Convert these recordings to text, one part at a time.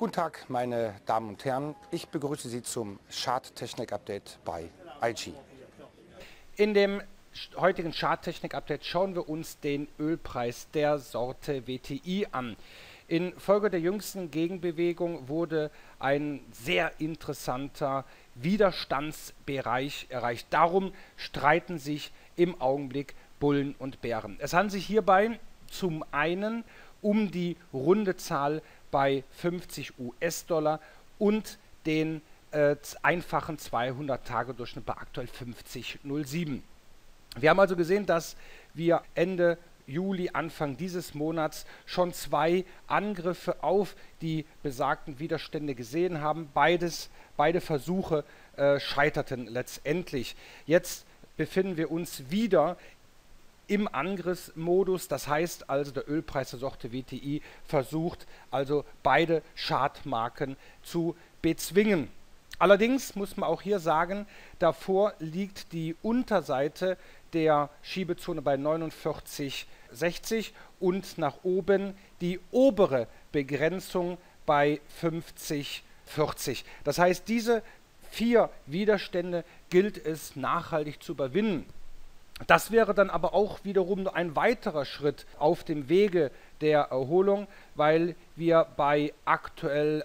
Guten Tag, meine Damen und Herren. Ich begrüße Sie zum Charttechnik-Update bei IG. In dem heutigen Charttechnik-Update schauen wir uns den Ölpreis der Sorte WTI an. Infolge der jüngsten Gegenbewegung wurde ein sehr interessanter Widerstandsbereich erreicht. Darum streiten sich im Augenblick Bullen und Bären. Es handelt sich hierbei zum einen um die runde Zahl bei 50 US-Dollar und den einfachen 200-Tage-Durchschnitt bei aktuell 50,07. Wir haben also gesehen, dass wir Ende Juli, Anfang dieses Monats schon zwei Angriffe auf die besagten Widerstände gesehen haben. Beide Versuche scheiterten letztendlich. Jetzt befinden wir uns wieder im Angriffsmodus, das heißt also, der Ölpreis der Sorte WTI versucht also beide Chartmarken zu bezwingen. Allerdings muss man auch hier sagen, davor liegt die Unterseite der Schiebezone bei 49,60 und nach oben die obere Begrenzung bei 50,40. Das heißt, diese vier Widerstände gilt es nachhaltig zu überwinden. Das wäre dann aber auch wiederum nur ein weiterer Schritt auf dem Wege der Erholung, weil wir bei aktuell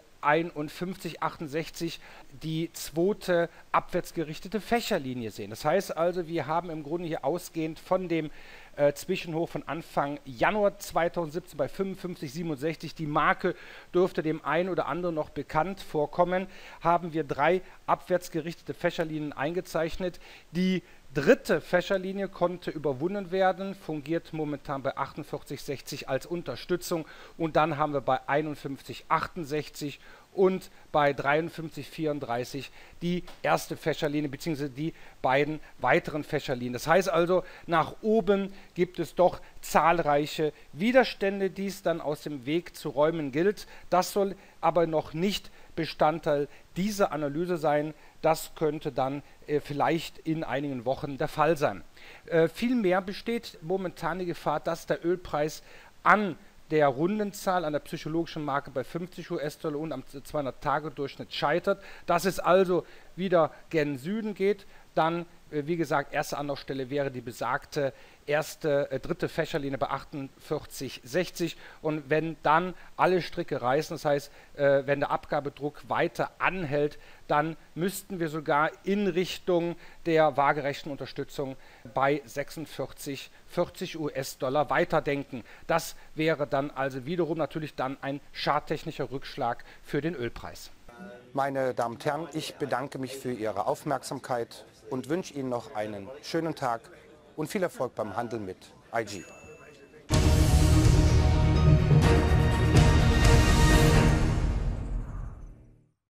51,68 die zweite abwärtsgerichtete Fächerlinie sehen. Das heißt also, wir haben im Grunde hier ausgehend von dem Zwischenhoch von Anfang Januar 2017 bei 55,67, die Marke dürfte dem einen oder anderen noch bekannt vorkommen, haben wir drei abwärtsgerichtete Fächerlinien eingezeichnet. Die dritte Fächerlinie konnte überwunden werden, fungiert momentan bei 48,60 als Unterstützung und dann haben wir bei 51,68 und bei 53,34 die erste Fächerlinie bzw. die beiden weiteren Fächerlinien. Das heißt also, nach oben gibt es doch zahlreiche Widerstände, die es dann aus dem Weg zu räumen gilt. Das soll aber noch nicht Bestandteil dieser Analyse sein. Das könnte dann vielleicht in einigen Wochen der Fall sein. Vielmehr besteht momentan die Gefahr, dass der Ölpreis an der Rundenzahl, an der psychologischen Marke bei 50 US-Dollar und am 200-Tage-Durchschnitt scheitert, dass es also wieder gen Süden geht. Dann, wie gesagt, erste Anlaufstelle wäre die besagte dritte Fächerlinie bei 48,60 und wenn dann alle Stricke reißen, das heißt, wenn der Abgabedruck weiter anhält, dann müssten wir sogar in Richtung der waagerechten Unterstützung bei 46,40 US-Dollar weiterdenken. Das wäre dann also wiederum natürlich dann ein charttechnischer Rückschlag für den Ölpreis. Meine Damen und Herren, ich bedanke mich für Ihre Aufmerksamkeit und wünsche Ihnen noch einen schönen Tag und viel Erfolg beim Handel mit IG.